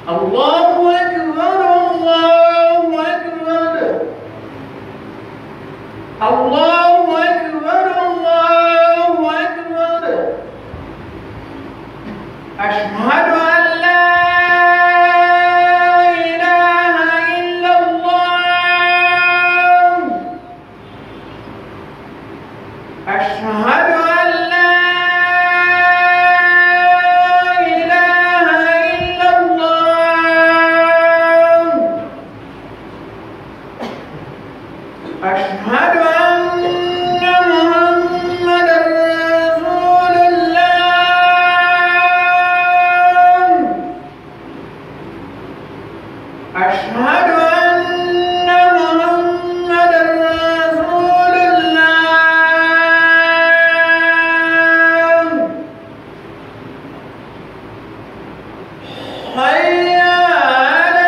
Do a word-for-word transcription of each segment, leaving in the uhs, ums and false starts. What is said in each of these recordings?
الله أكبر الله أكبر الله أكبر الله أكبر أشهد أن لا إله إلا الله أشهد أن لا إله إلا الله أشهد أن محمدا رسول الله أشهد أن محمدا رسول الله حي على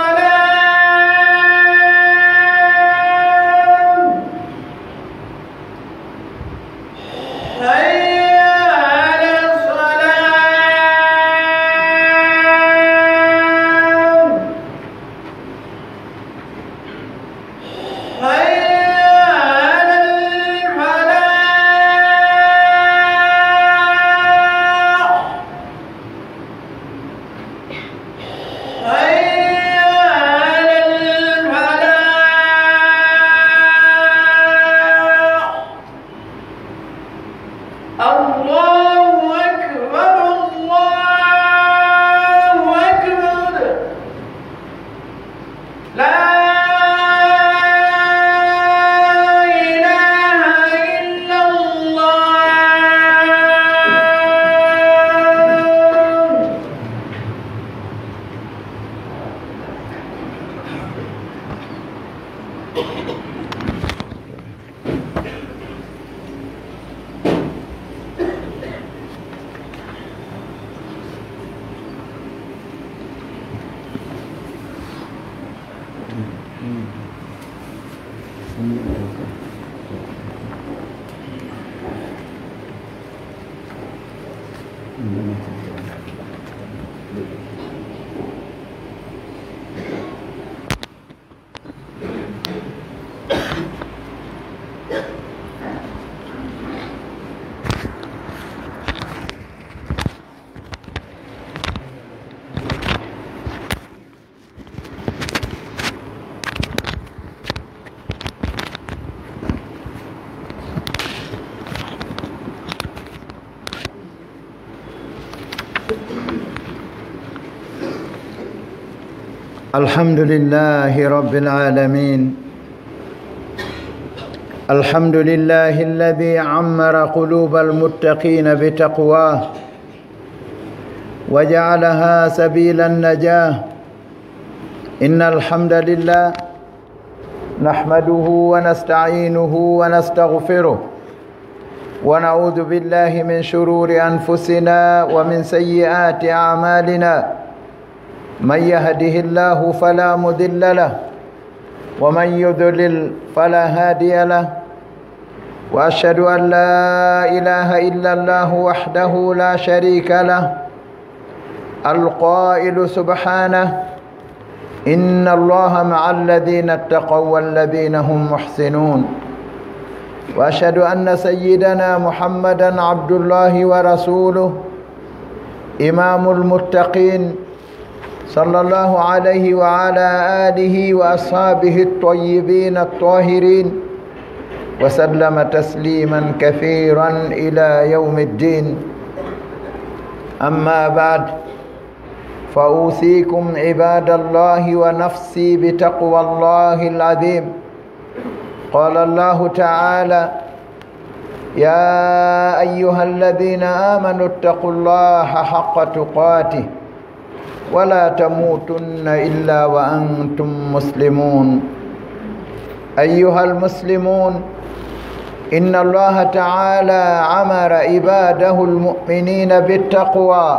الصلاة حي على الصلاة حي على الفلاح حي على الفلاح الله أكبر الله أكبر لا إله إلا الله الحمد لله رب العالمين الحمد لله الذي عمر قلوب المتقين بتقواه وجعلها سبيل النجاة إن الحمد لله نحمده ونستعينه ونستغفره ونعوذ بالله من شرور أنفسنا ومن سيئات أعمالنا من يهده الله فلا مضل له ومن يضلل فلا هادي له وأشهد أن لا إله إلا الله وحده لا شريك له القائل سبحانه إن الله مع الذين اتقوا والذين هم محسنون وأشهد أن سيدنا محمدا عبد الله ورسوله إمام المتقين صلى الله عليه وعلى آله وأصحابه الطيبين الطاهرين وسلم تسليما كثيرا إلى يوم الدين أما بعد فأوصيكم عباد الله ونفسي بتقوى الله العظيم قال الله تعالى يا أيها الذين آمنوا اتقوا الله حق تقاته ولا تموتن إلا وأنتم مسلمون أيها المسلمون إن الله تعالى أمر عباده المؤمنين بالتقوى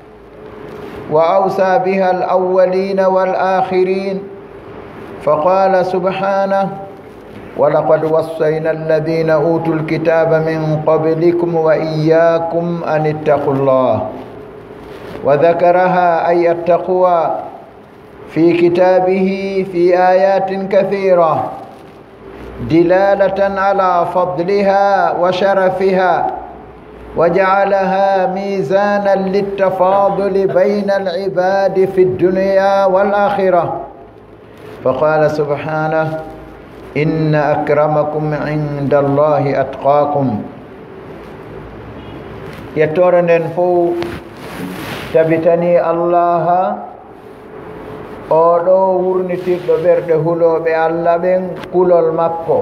وأوصى بها الأولين والآخرين فقال سبحانه ولقد وصينا الذين أوتوا الكتاب من قبلكم وإياكم أن اتقوا الله وذكرها أي التقوى في كتابه في آيات كثيرة دلالة على فضلها وشرفها، وجعلها ميزانا للتفاضل بين العباد في الدنيا والآخرة. فقال سبحانه: إن أكرمكم عند الله أتقاكم. يتورنن فو تبتني الله oɗo wurnitirɗo ɓerɗe huloɓe Allah ɓen kulol makko.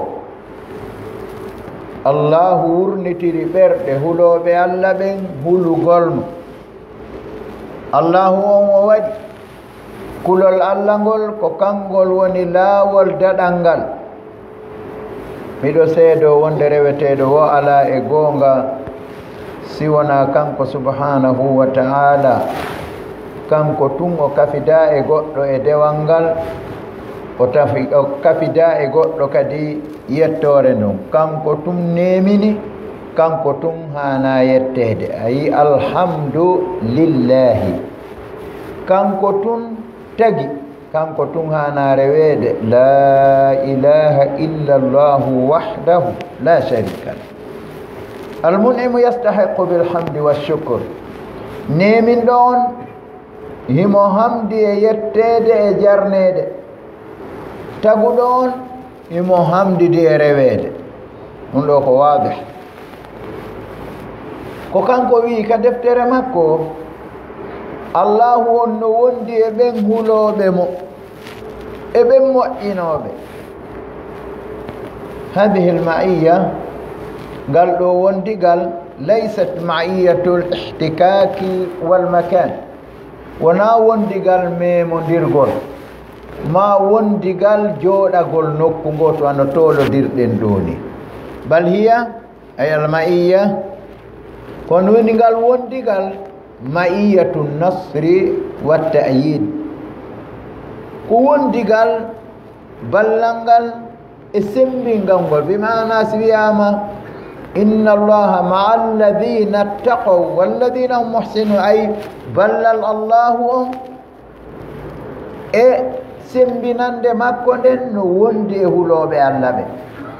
Allahu wurnitiri ɓerɗe huloɓe Allah ɓen hulugolmo. Allahu on o waɗi kulol Allah ngol ko kangol woni laawol daɗal ngal. miɗo seedo wonde reweteɗo wo ala e goonga siwona kanko subhanahu wa ta'ala. kanko tun o kafida e goɗɗo e dewal ngal, o tafi o kafida e goɗɗo kadi yettore non. kanko tun nemini, kanko tun hana yettede. ayi alhamdu lillahi. kanko tun tagi, kanko tun hana rewede la ilaha illa allahu wahdahu la sharika lah. almunimu yastahiqu bilhamdi washukr. nemin ɗo on himo hamdi e yettede e jarnede. taguɗo on himo hamdidi e rewede. ɗum ɗo ko wadih. ko kanko wi ka deftere makko: allahu on no wondi e ɓen huloɓe mo e ɓen moƴƴinoɓe. hadihi lmaiya, ngal ɗo wondigal, laysat maiyatu lihtikaki walmakan. wona wondigal memodirgol ma wondigal jooɗagol nokku ngo to ano tolodirɗen ɗo ni. bal hiya ay almaiya, kono woni ngal wondigal maiyatu nasri wa ta'yid. ko wondigal ballangal e sembingal ngol. bi mana si wiyama inna allaha maa alladina ttaqaw walladina hum muhsinun, ay ballal allahu on e sembinande makko nden no wondi e huloɓe Allah ɓe.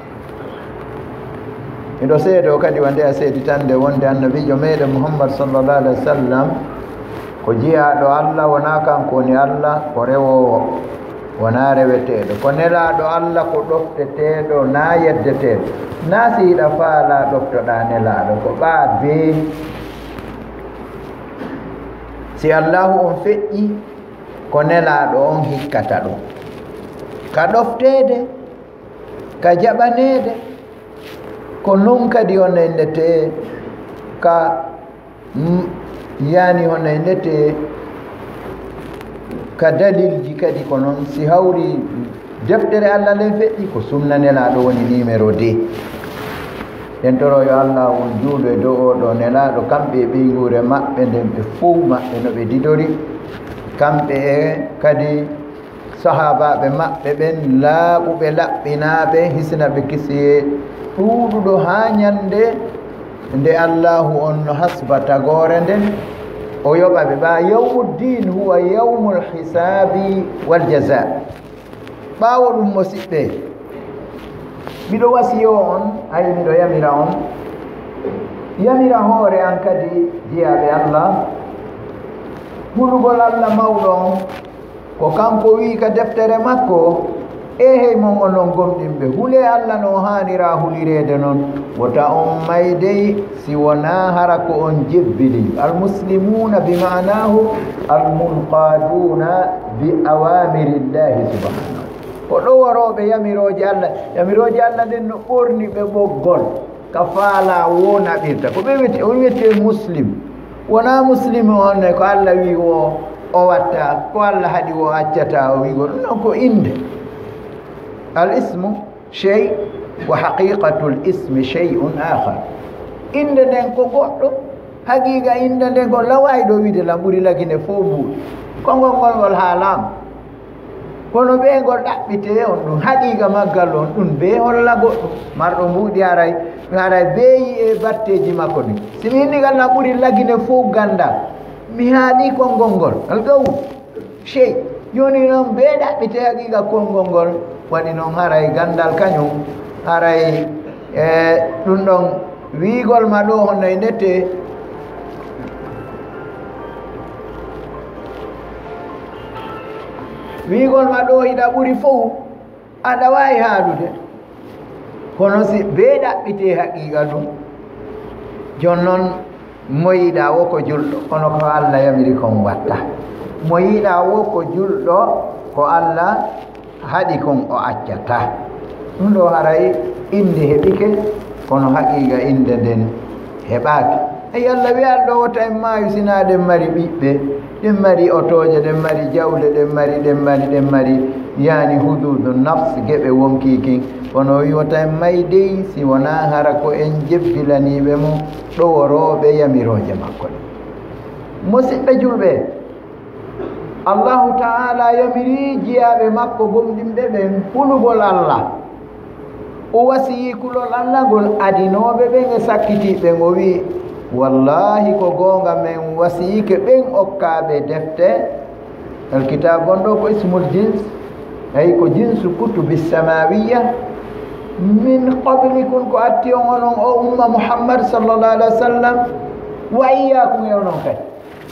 miɗo seedo kadi wonde a seeditande wonde annabijo meɗen Muhammad sallallahu alaihi wa sallam ko jiyaɗo Allah. wona kanko woni Allah, ko rewowo, wona reweteɗo. ko nelaɗo Allah, ko ɗofteteɗo, na yeddeteɗo. na sihiɗa faala ɗoftoɗa nelaɗo, ko ɓa be. si allahu on feƴƴi, ko nelaɗo on hikkata ɗum. ka ɗoftede, ka jaɓanede, ko non kadi hono endete ka yani hono endete ka dalilji kadi ko noon. si hawri deftere Allah nden feƴƴi, ko sunna nelaɗo woni numéro deux. en toro yo Allah on juuɗo e dow oɗo nelaɗo. kamɓe e ɓeygure maɓɓe nden ɓe fof maɓɓe no ɓe didori, kamɓe e kadi sahabaɓe maɓɓe ɓen laaɓuɓe laɓɓinaɓe hisnaɓe kisiye ɗuuɗuɗo ha ñande nde allahu on no hasba tagore nden o yoɓaɓe ɓa yawmuddin huwa yawmul hisabi wal jaza. ɓawo ɗum musidɓe, miɗo wasiyo on, ay miɗo yamira on, yamira hoore an kadi jiyaɓe Allah. hulugol Allah mawɗo on ko kanko wi ka deftere makko e hey mon onon gomɗinɓe. hule Allah no hanira hulirede noon. wota on maydey si wona hara ko on jebbili. almuslimuna bi manahu almunqaduna bi awamirillahi subhanahu. ko ɗoworoɓe yamiroje Allah. yamiroje Allah nden no ɓorni ɓe ɓoggol ka faala wonaɓirta. ko ɓe wiyete on wiyete muslim. wona muslim onne ko Allah wi o o watta, ko Allah haɗi o accata o wigol. non ko inde. al ismu chey wa haqiqatu l ismi chey'un akhar. inde nden ko goɗɗo, haqiqa inde nden ko laway ɗo wiide lam ɓuri lagine fof mbuuɗi. kongol ngol ngol haalama, kono ɓe ngol ɗaɓɓite on ɗum haqiqa maggal on ɗum be holla goɗɗum marɗo mbuuɗi haray haray beeyi e batteji makko ni. simi inni gal lam ɓuri lagine fof ganda mi haali konngol ngol algaw chey joni noon ɓe ɗaɓɓite haqiqa konngol ngol waɗi noon haray gandal kañum haray e ɗum ɗon wiigol ma ɗo honnoye ndette wiigol ma ɗo hiɗa ɓuri fof aɗa wawi haalude kono si ɓe ɗaɓɓite haqiqa ɗum jon noon mo yiɗa wo ko julɗo kono ko Allah yamiri kon watta mo yiɗa wo ko julɗo ko Allah haɗi kon o accata ɗum ɗo haray inde heɓike kono haqiqa inde nden heɓaki ay Allah wiyan ɗo wota en maayu sina ɗen mari ɓiɓɓe ɗen mari otoje ɗen mari jawle ɗen mari ɗen mari ɗen mari yani hududu nafs geɓe wonkikin kono wi wota en may dey si wona hara ko en jebbilaniɓe mo ɗoworoɓe yamiroje makko ɗe musidɓe julɓe Allahu taala yamiri jiyaɓe makko gomɗinɓe ɓen hulugol Allah o wasiyi kulol Allah ngol adinoɓe ɓen e sakkitiɓe o wi wallahi ko gonga men wasiyike ɓen okkaɓe defte alkitab gonɗo ko ismul jins ay ko jinsu kutubi samawiya min qablikum ko atti on onon o umma muhammad sallallahu alaihi wa sallam wa iyyakum e onon kadi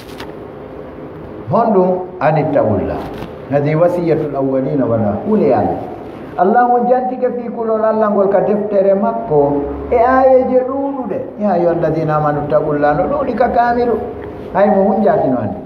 honɗum anittaqullah hadi wasiyatul awwalina wala hule Allah Allah mo jantike fi kulol Allah ngol ka deftere makko e ayeje ɗuɗuɗe ya ayyuha alladina amanu taqullah no ɗuuɗi ka kamiru hay mo hunjatino andi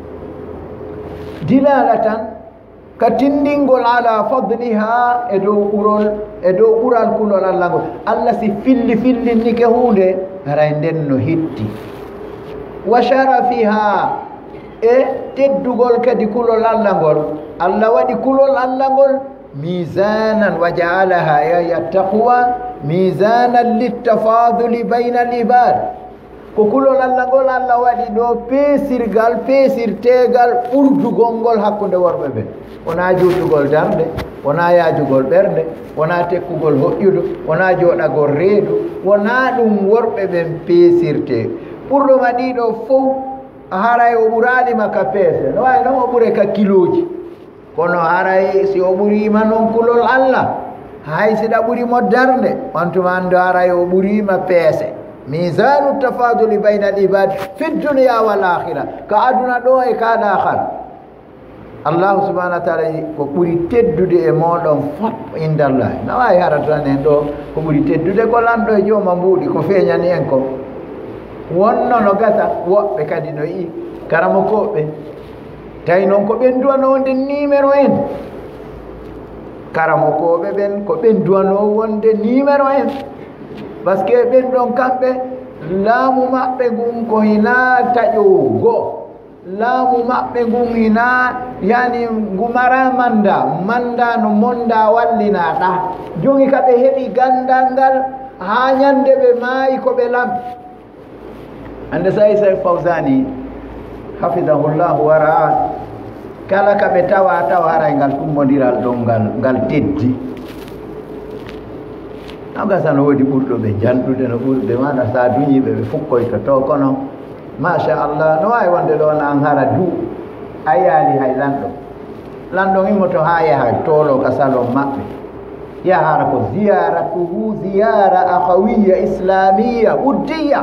dilalatan ka tindingol ala fadliha e dow ɓurol e dow ɓural kulol Allah ngol Allah si filli fillinnike hunde haray nden no hitti wa sharafiha e teddugol kadi kulol Allah ngol Allah waɗi kulol Allah ngol mizanan wa jaalaha ya taqwa mizanan littafaduli bayna al-ibad ko kulol Allah ngol Allah waɗi ɗo peesirgal peesirtegal ɓurdugol ngol hakkunde worɓe ɓe wona juutugol darde wona yaajugol ɓernde wona tekkugol hoƴƴudu wona jooɗagol reedu wona ɗum worɓe ɓen peesirte ɓurɗoma ɗiɗo fof haray o ɓuraalima ka peese no wawi noon o ɓure ka kiloji kono haray si o ɓurima noon kulol Allah hay siɗa ɓurimo darde on tuma ando haray o ɓurima peese misanu tafaduli bayna al ibad fi dunia wal akhira ka aduna ɗo e ka lahara allahu subhanahu wa taala ko ɓuri teddude e moɗon fot indallahi no wawi haratan en ɗo ko ɓuri teddude ko lanɗo e jooma mbuuɗi ko feeñani en ko wonno no gasa woɓɓe kadi no yi karamo koɓɓe tawi noon ko ɓen duwano wonde numéro en karamo koɓe ɓen ko ɓen duwano wonde numéro en par ce que ɓen ɗon kamɓe laamu maɓɓe ngun ko hina taƴowgo laamu maɓɓe ngun hina yani ngumara manda manda no monda wallinaɗa jongi ka ɓe heɓi gandal ngal ha ñande ɓe maayi ko ɓe lamɓi ande sayi say fawsani hafidahullahu wara kala ka ɓe tawa tawa haray ngal tummodiral ɗon ngal ngal teddi agasa no woodi ɓurɗo ɓe janɗude no ɓurɓe maɗa sa duñiɓe ɓe fukkoyto to kono machallah no wawi wonde ɗo an hara du a yaali hay lanɗo lanɗon immoto ha yaha tolo ka salon maɓɓe yahara ko ziyaratuhu ziyara ahawiya islamiya uddiya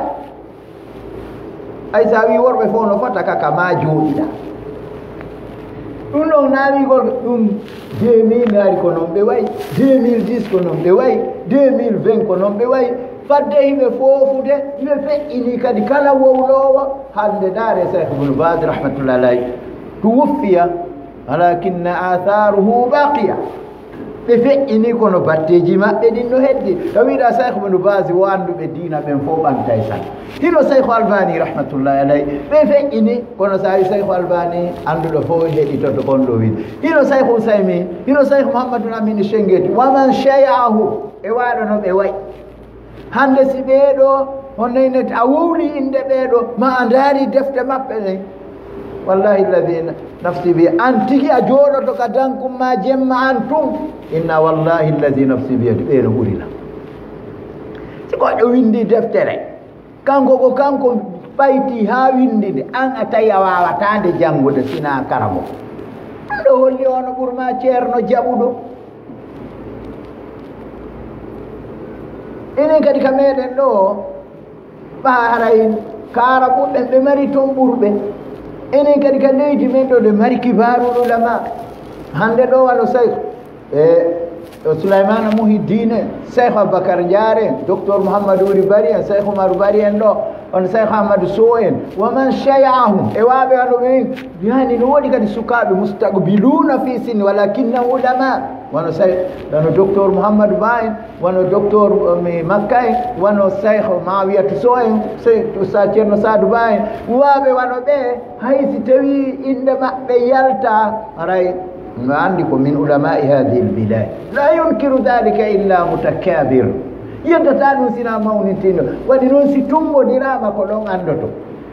ay sa wi worɓe fof no fota kaka ma jooɗiɗa ɗum ɗon naawigol ɗum deux mille ari ko noon ɓe wayi deux mille dix ko noon ɓe wayi deux mille vingt ko noon ɓe wayi fadde himɓe foofude ɓe feƴƴini kadi kala wowlowo hande daare cheikh ibnu bas rahmatullah alayhi to wuffiya walakinna atharuhu baqiya ɓe feƴƴini kono batteji maɓɓe ɗin no heddi tawiɗa cheikh ibnu bas wo anduɓe diina ɓen fof ɓantay tan hino cheikh albani rahmatullahi alayhi ɓe feƴƴini kono sa wi cheikh albani anduɗo fof heɗitoto kon ɗo wiide hino cheikh ousaymin hino cheikh mouhamadoul amine chengeti waman chayahu e waɗono ɓe wayi hande si ɓeeɗo honnoynete a wowli inde ɓeeɗo ma a ndaari defte maɓɓe ɗen wallahi lladi nafsi bi an tigi a jooɗoto ka dankum ma jemma an tum inna wallahi lladi nafsi biyadi ɓeeno ɓurina si goɗɗo windi deftere kanko ko kanko ɓayti ha windinde an a tawi a wawatande janngude sina karamo ɗo holli ono ɓurma ceerno jaɓuɗo. enen kadi ka meɗen ɗo ɓa haray kaara ɓuɓɓen ɓe mari toon ɓurɓe. enen kadi ka leydi men ɗo ɗe mari kibarul ulama. hande ɗo wano cheikh e Souleymane Muhiddine, cheikh Aboubacar Diaré en, docteur Mouhamadou Ouri Bari en, cheikh Oumarou Bari en ɗo on cheikh Ahmadou Sow en wa man chayahum e waɓe wano ɓe yani no woodi kadi sukaɓe mustaqbiluna fi sinni walakinna ulama wano cheikh wano docteur Mouhamadou Ba en wano docteur mi Makka en wano cheikh Mawiyatu Sow en cheikh sa ceerno Sadou Ba en waɓe wano ɓe haysi tawi inde maɓɓe yalta aray no andi ko min ulamai hadihi lbilad la yunkiru dhalika illa mutakabir yeddata ɗum sina mawnintino waɗi noon si tummodirama ko ɗon andoto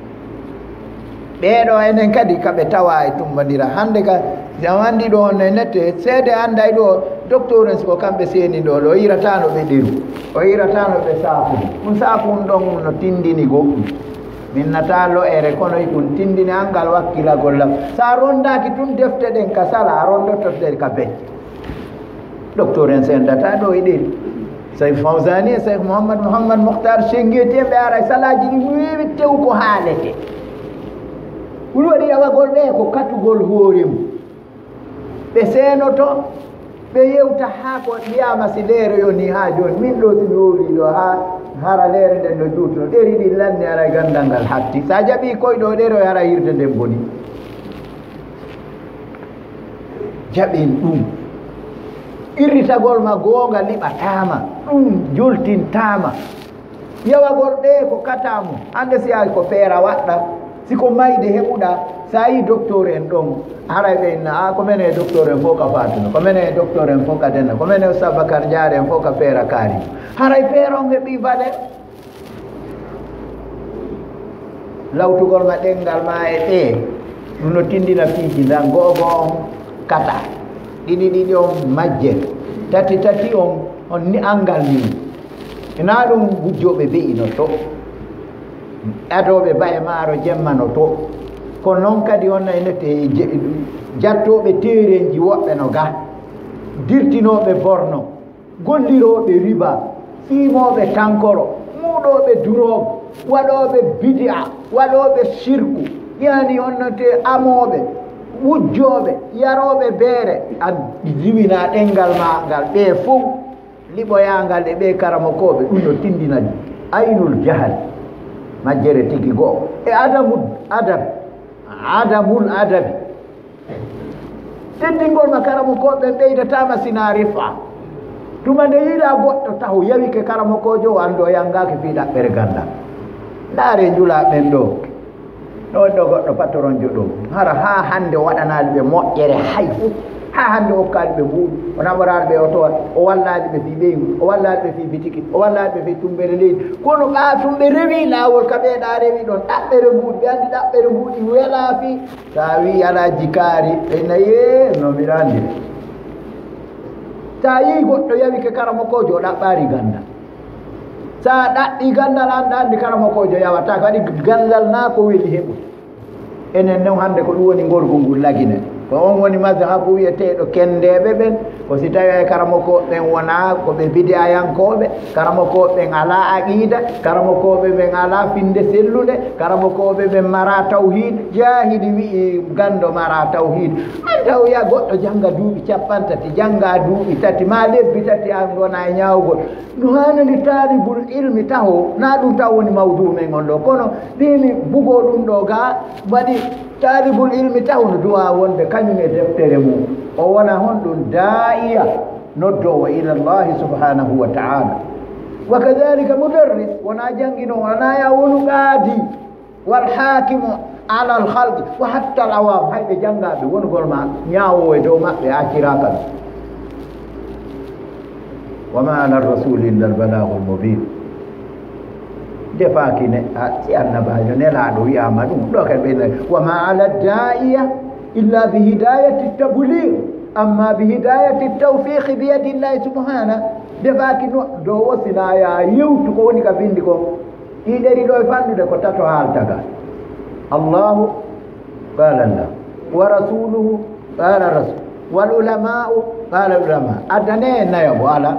ɓeeɗo enen kadi kaɓe tawa e tummodira hande ka jam andi ɗo ne nette seede anday ɗo docteur en siko kamɓe seeni ɗo ɗo yiratano ɓe ɗeru o yiratano ɓe saafum ɗum saafum ɗon no tindini goɗɗum min nata lo'ere kono ɗum tindini angal wakkilagol lam sa rondaki tun defte ɗen ka sala a rondottoɗe ka becce docteur en sendata ɗo e ɗeri Cheikh Fawzani e Cheikh Mouhammad Mouhammad Mokhtar Sengheti ɓe ara salaji ɗi weewi tew ko haalete ɗum waɗi yawagol ɓe ko katugol hoore mum ɓe seenoto ɓe yewta haa ko wiyama si leere yo ni haa joni min ɗo si mi wowi ɗo ha hara leere nden no juutuno ɗeri ɗi lanni ara gandal ngal hatti sa jaɓi koyɗo ɗere o ara yirde nden boni jaɓen ɗum irritagol ma goonga liɓatama ɗum jultintama yawagol ɗe ko katamu hande si ay ko feera waɗɗa siko mayde heɓuɗa sa yi docteur en ɗon haray ɓe inna a ko mene docteur en fof ka fatuno ko mene docteur en fof ka denna ko mene Sabacar Diaré en fof ka feera kaari haray feeron heɓi valet lawtugol ma ɗengal ma e ɓe ɗum no tindina piiji ndan gogo on kata ɗiɗi ɗiɗi on majje tati tati on on ni angal ni ina ɗum gujjoɓe beyi no to adoɓe baye maaro jemma no to kono noon kadi on nete jattoɓe terenji woɓɓe no ga dirtinoɓe borno golliroɓe riba fiimoɓe tankoro muɗoɓe durog waɗoɓe bidia waɗoɓe sirku yani onnote amoɓe wujjoɓe yaroɓe beere a jiwina ɗengal ma ngal ɓe fof liɓoyangal e ɓe karamokoɓe ɗum no tindina aynul jahal majjere tigi goo e adamul adab adamul adabi teddingol ma karamokoɓe ɓeydatama sina rifa tuma nde yiɗa goɗɗo taw yawike karamokojo o ando yangaki fi ɗaɓɓere ganda ndaare julaɓen ɗo ɗon ɗo goɗɗo patronjo ɗo hara ha hande waɗanaɗe ɓe moƴƴere hay fof ha hande hokkaɗe ɓe mbuuɗi o naɓoraɗe ɓe otowa o wallaɗe ɓe fi ɓeygu o wallaɗe ɓe fi bitiki o wallaɗe ɓe fi tumbere leydi kono ɓa tum ɓe rewi lawol ka ɓeeɗa rewi ɗon ɗaɓɓere mbuuɗi ɓe andi ɗaɓɓere mbuuɗi wela fi sa wi ala jikaari ɓe naye no mbiɗa andi sa yi goɗɗo yawike karamokojo o ɗaɓɓari ganda sa ɗaɗɗi gandal an andi karamokojo yawata kadi gandal na ko weeli heɓu enen non hande ko ɗum woni ngorgol ngol lagine ko on woni mazhabu wiyeteɗo kendeɓe ɓen ko si tawi ay karamokoɓe ɓen wona koɓe bidiyayankoɓe karamokoɓe ɓen ala aqida karamokoɓe ɓen ala finde sellude karamokoɓe ɓen mara tawhid jahidi wi gando mara tawhid an taw ya goɗɗo jangga duuɓi capantati jangga duuɓi tati ma lebbi tati an wona e ñawgol no hanani talibul ilmi taho na ɗum taw woni mawdu men on ɗo kono ɗimi bugo ɗum ɗo ga waɗi talibul ilmi taw no duwa wonde kañum e deftere mum o wona hon ɗum daiya noddowo ila llahi subhanahu wa taala wa kadalika mudarris wona jangino wona ya wonu qaadi wal hakimu ala al khalqi wa hatta al awam hayɓe jangaɓe wongol ma ñawowo e dow maɓɓe acciraka ɗum wa ma ala rasul illa al balagul mubin defakine si annabajo nelaɗo wiyama ɗum ɗo kadi ɓe wa ma ala daiya illa bi hidayati tabligh amma bi hidayati tawfiqi bi yadillahi subhana defaki no do wosina ya yewtu ko woni ka bindi ko ɗiɗeri ɗo e fannude ko tato haaltaga allahu qala allah wa rasuluhu qala rasul wal ulama'u qala ulama addane e nayo bo ala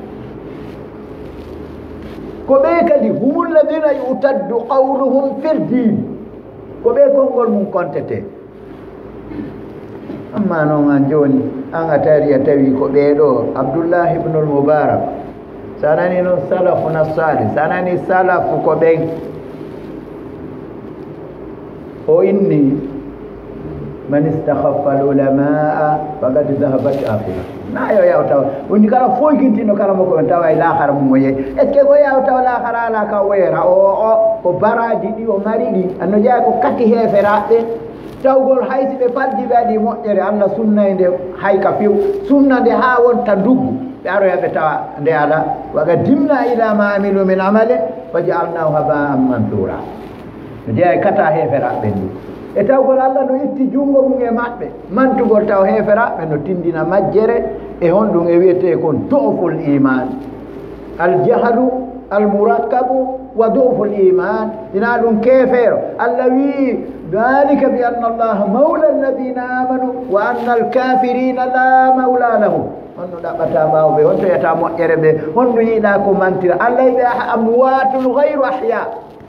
ko ɓe kadi humul ladina yutaddu qawluhum fil din ko ɓe konngol mum kontete amma noon an joni an a tari a tawi ko ɓeeɗo abdoullah ibnul moubarak sa nani noon salafu na salih sa nani salafu ko ɓen o inni man istakhaffa al ulamaa faqad dhahabat akhirah nayo yaw taw woni kala foykintino kala mo ko tawa e lahara mum mo yeyi est ce que ko yaw taw lahara ala ka wera o o ko baraji ɗi o mari ɗi anno jeeya ko kati heeferaɓe tawgol haysi ɓe falji ɓe aɗi moƴƴere allah sunna e nde hayka few sunna nde ha wonta nduggu ɓe aroya ɓe tawa nde ala waga dimna ila ma amilu min amale fa jaalnahu haba'an mansura no jeeya e kata heeferaɓe ndu e tawgol allah no itti junngo mum e maɓɓe mantugol taw heeferaɓe no tindina majjere e honɗum e wiyete kon do'ful iman aljahlu almurakkabu wa do'ful iman ina ɗum keefeero allah wii dalika bi anna allaha mawla alladina amanu wa anna alkafirina la mawla lahum honno ɗaɓɓata mbawɓe honto yiyata moƴƴere ɓe honno yiiɗa ko mantira allah yiɓe amwatun gayru ahya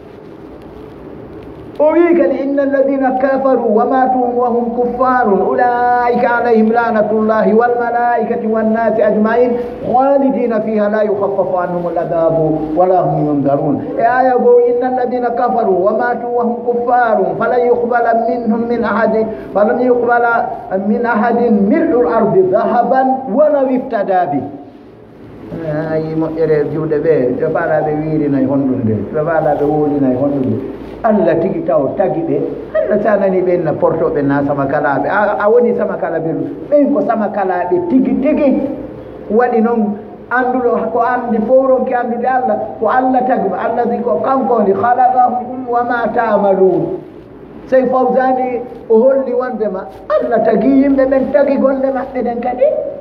o wi kadi inna alladina kafaru wa matu wa hum kuffarun ulaika alayhim lanatullahi walmalaikati wannasi ajmain khalidina fiha la yukhaffafu anhum aladabu wala hum yundarun e aya go inna alladina kafaru wa matu wa hum kuffarun falan yuqbala minhum min ahadin falan yuqbala min ahadin mil'u al-ardi dhahaban walaw iftada bi ayi moƴƴere juuɗe ɓe ɓe faalaɓe wiirinayi honɗum nde ɓe faalaɓe woolinayi honɗum nde allah tigi taw tagi ɓe allah sa nani ɓen na portoɓe na sama kalaɓe a woni sama kalaɓe ɗum ɓen ko sama kalaɓe tigi tigi waɗi noon annduɗo ko anndi fowronki anndude allah ko allah tagi allah di ko kankoni halaqahum wa ma tamalun sey fawsani o holli wondema allah tagi yimɓe ɓen tagi golle maɓɓe ɗen kadi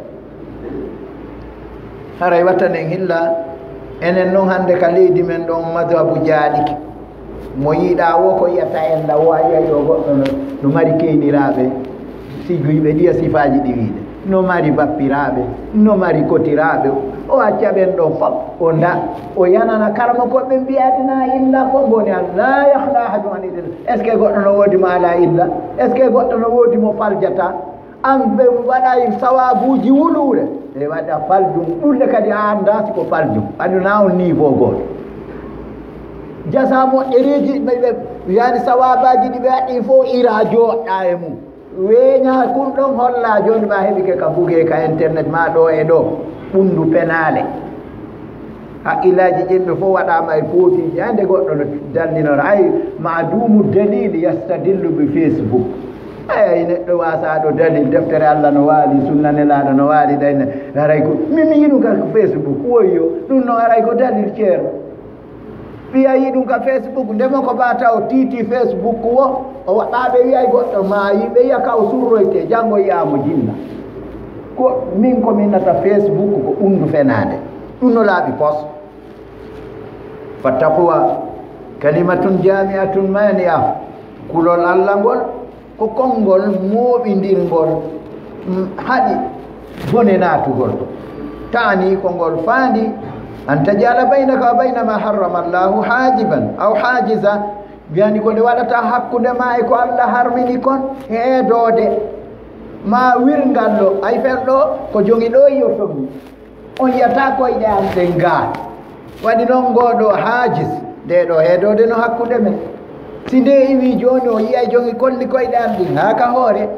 haray wattanen hilla enen noon hannde ka leydi men ɗon madhabu jaaɗiki mo yiiɗa wo ko yiyata en la wo a yiya yo goɗɗo no mari keyniraɓe sigoyɓe ɗiya sifaji ɗi wiide no mari bappiraɓe no mari kotiraɓe o acca ɓen ɗon fop o nda o yanana karama koɓe mbiyatina illa ko goni an la yahla ahadum an idil est ce que goɗɗo no woodi mo ala illa est ce que goɗɗo no woodi mo faljata an ɓe waɗay sawabuji wuluure e waɗa faldum ɗulle kadi a anda siko faldum aɗuna on niveau goto jasa moƴƴereji ɓeɓe yani sawabaji ɗi ɓe waɗi fof ira joɗɗa e mum weeña kum ɗon holla joni ma heɓi ke ka bugue ka internet ma ɗo e ɗo ɓundu penale haqqillaji ƴemɓe fof waɗama e pootiji hande goɗɗo no dallinora ay madumu dalil yastadillu bi facebook ay neɗɗo wasaɗo dalil deftere allah no waali sunna nelaɗo no waali ɗayne aray ko mimi yiɗum ka ko facebook woyyo ɗum no aray ko dalil ceerno ɓiya yi ɗum ka facebook ndemo ko ɓata o tiiti facebook wo o waɗaɓe wiyay goɗɗo maayi ɓe yiya ka o surroyte janngo yiyamo jinna ko min ko minnata facebook ko ɓundu fenade ɗum no laaɓi pos fa taqwa kalimatun jami'atun mani'a kulol allah ngol ko konngol mooɓidirngol haɗi bone naatugol taani ko ngol faandi an tajala baynaka wa bayna ma harrama allahu hajiban aw hajiza wiyani ko nde waɗata hakkude ma e ko allah harmini kon heedoode ma wirngallo ay fen ɗo ko jongi ɗo yo tommi on yiyata koyɗe an ɗen gaa waɗi noon ngoɗo hajis nde ɗo heedoode no hakkude men si nde iwi joni o yiyay jongi kolli koyɗe an ɗin haa ka hoore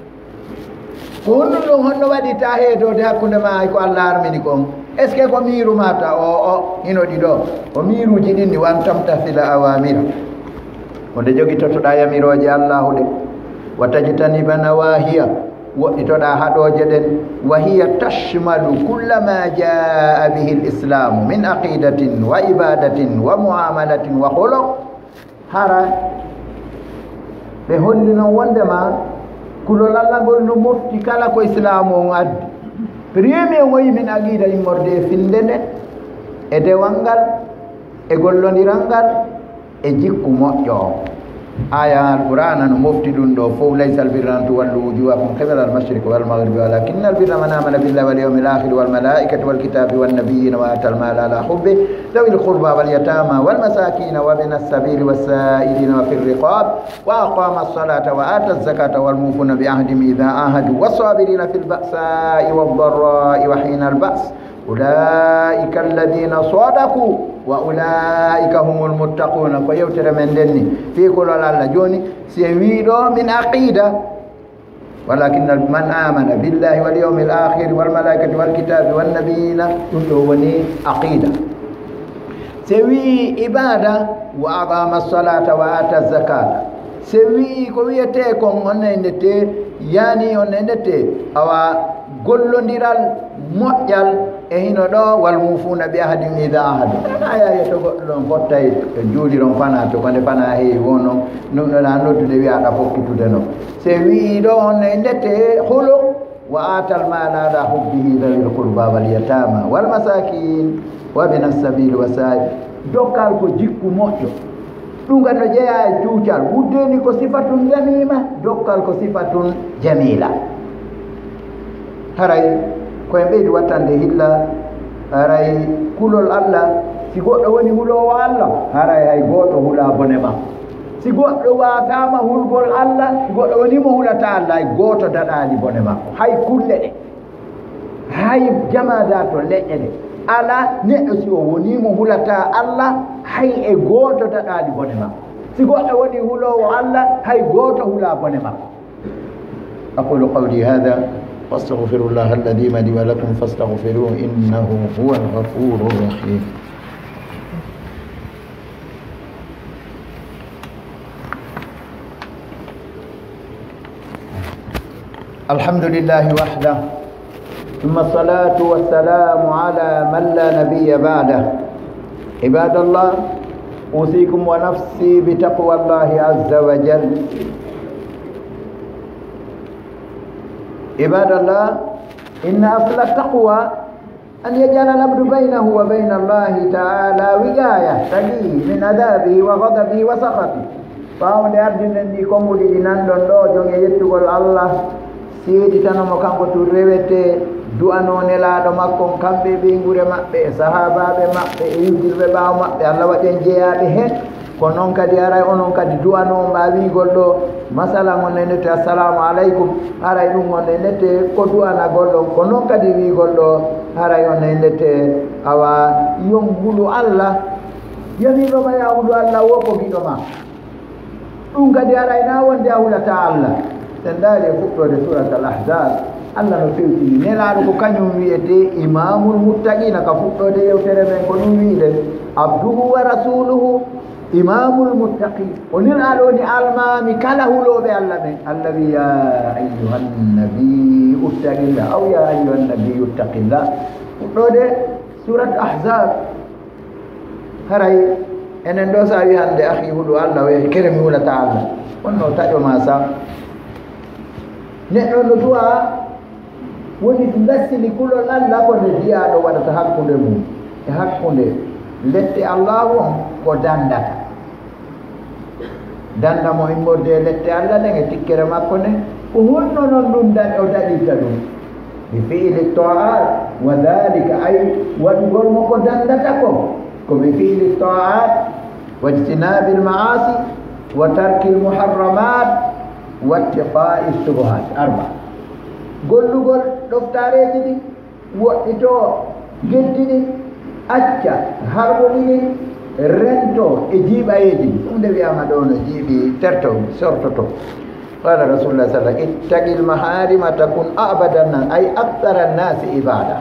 ko honɗum ɗum honno waɗi ta heedode hakkude ma ay ko allah harmini kon est ce que ko miiru mata o o hino ɗi ɗo ko miiruji ɗin ɗi wan tamtasila awamira wonde jogitotoɗa yamiroje allahu ɗe wa tajtaniba nawahiya woɗɗitoɗa haɗoje ɗen wa hiya tashmalu kulla ma jaa bihi lislamu min aqidatin wa ibadatin wa muamalatin wa holoq hara ɓe holli noon wondema kulol allah ngol no mofti kala ko islamu on addi premier woyi min aqida immorde e finde nden e dewal ngal e gollodiral ngal e jikku moƴƴo o aya alqur'ana no mofti ɗum ɗo fof laysa albirra an tuwallu wujuhakum qibala almashriqi walmaghribi walakinna albirra man amana billahi wal yawmil akhir wal malaikati wal kitabi wan nabiyina wa ata almala ala hubbi ذوي القربى واليتامى والمساكين وابن السبيل والسائلين وفي الرقاب وأقام الصلاة وآتى الزكاة والموفون بعهدهم إذا عاهدوا والصابرين في البأساء والضراء وحين البأس أولئك الذين صدقوا وأولئك هم المتقون فيوتر من دني في كل الله جوني سيويدو من عقيدة ولكن من آمن بالله واليوم الآخر والملائكة والكتاب والنبيين يدوني عقيدة سوي إبادة وأقام الصلاة وآتى الزكاة سوي كويتكم ونندتي يعني ونندتي أو golondiral moƴƴal e hino ɗo wal mufuna bi ahadin ida ahadu aya yeto goɗɗo ɗon fottay juuliron fana to konde fana heewi wono ɗum ɗona noddude wiyaɗa fokkitude no se wii ɗo on e ndette hulu wa atal mala ala hubbihi dawil qurba wal yatama wal masakin wa bin as-sabil wa sa'i dokkal ko jikku moƴƴo ɗum gando jeeya e cuucal wuddeni ko sifatun jamima dokkal ko sifatun jamila haray koye ɓeydi wattande hilla haray kulol Allah si goɗɗo woni hulowo Allah haray hay goto hula bone ma si goɗɗo wasama hulgol Allah si goɗɗo wonimo hulata Allah hay goto daɗali bone makko hay kulle ɗe hay jamada to leƴƴe ɗe ala neɗɗo si o wonimo hulata Allah hay e goto daɗali bone makko si goɗɗo woni hulowo Allah hay goto hula bone makko aqulu qawli hada واستغفر الله الذي لي ولكم فاستغفروه إنه هو الغفور الرحيم الحمد لله وحده ثم الصلاة والسلام على من لا نبي بعده عباد الله أوصيكم ونفسي بتقوى الله عز وجل عباد الله إن أصل التقوى أن يجعل العبد بينه وبين الله تعالى وقاية تقي من عذابه وغضبه وسخطه فهو لأرجل أني كم لدينان دون دو جون يتقل الله سيدي تنمو كم تريبتي du'ano nelaɗo makko kamɓe ɓe gure maɓɓe sahabaɓe maɓɓe e yujirɓe ɓawo maɓɓe Allah waɗen jeeyaɓe hen ko noon kadi aray onon kadi du'ano mbawigol ɗo masala gon ne nette assalamu aleykum haray ɗum gon ne nette ko du'ana gollon ko noon kadi wigol ɗo haray on ne nette awa yon hulu Allah yamiɗoma ya hulu Allah woko giɗo ma ɗum kadi aray na wonde a hulata Allah sen daari e fuɗɗode surat al ahzab Allah no fewtini nelaɗo ko kañum wiyete imamul muttaqina ka fuɗɗode yewtere men ko ɗum wiide abduhu wa rasuluhu imamul muttaqin o nelaɗo ni almami kala huloɓe Allah ɓen Allah wi ya ayyuhan nabiy uttaqillah aw ya ayyuhan nabiy uttaqillah fuɗɗode surat ahzab haray enen ɗo sa wi hande ahi huɗo Allah o kere mi hulata Allah wonno taƴoma sa neɗɗo no du'a woni lassini kulol Allah ko nde jiyaɗo waɗata hakkude mum e hakkude lette Allah on ko dandata danda mo immorde lette Allah ɗen e tikkere makko nde ko honno noon ɗum dan o daɗirta ɗum bi fi'li ta'at wa dhalika ay waɗugol mo ko dandata ko ko bi fi'li ta'at wa ijtinabil ma'asi wa tarkil muharramat wa ittiqa'i shubuhat arba gollugol ɗoftareji ɗi woɗɗito geddiɗi acca harɓoɗiɗi rento e jiiɓayeji ɗi ɗum nde wiyama ɗo no jiiɓi terto sortoto qala rasulullah sallam ittaqil maharima takun abada nas ay akthara nnasi ibada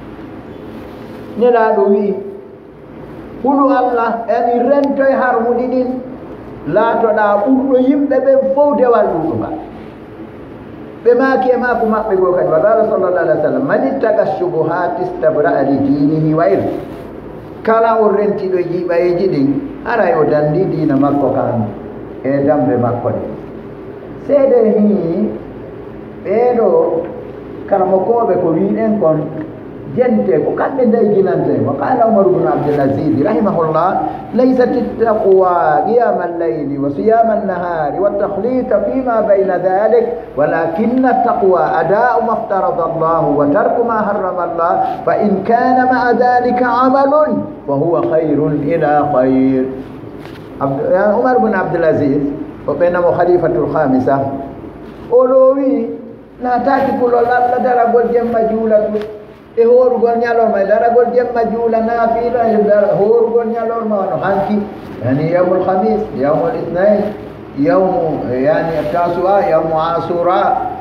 nelaɗo wi hulu Allah ani rento e harmuɗi ɗin laatoɗa ɓurɗo yimɓe ɓen fof dewal ɗuɗugal ɓe maaki e maako maɓɓe goo kadi wa qala sallallah alih w sallam man ittaqa shubuhat istabra'a li dinihi wa irdi kala o rentiɗo jiiɓayeji ɗin aray o dandi diina makko kan e dambe makko ɗe seede hi ɓeeɗo karamo koɓe ko wiɗen kon جنتي وكان داي جنانتي. وقال عمر بن عبد العزيز رحمه الله ليست التقوى قيام الليل وصيام النهار والتخليط فيما بين ذلك ولكن التقوى أداء ما افترض الله وترك ما حرم الله فإن كان مع ذلك عمل فهو خير إلى خير. عمر بن عبد العزيز وبينما خليفة الخامسة أولوي لا تأتي كل الله لا درجة جمع جولة e horugol ñalorma e daragol jemma juula naafila e horugol ñalorma wano hanki yani yawmul khamis yawmul ithnain yawmu yani tasua yawmu asura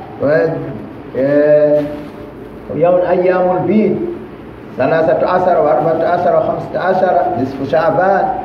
yawm ayyamul bid ثلاثة عشر وأربعة عشر وخمسة عشر نصف شعبان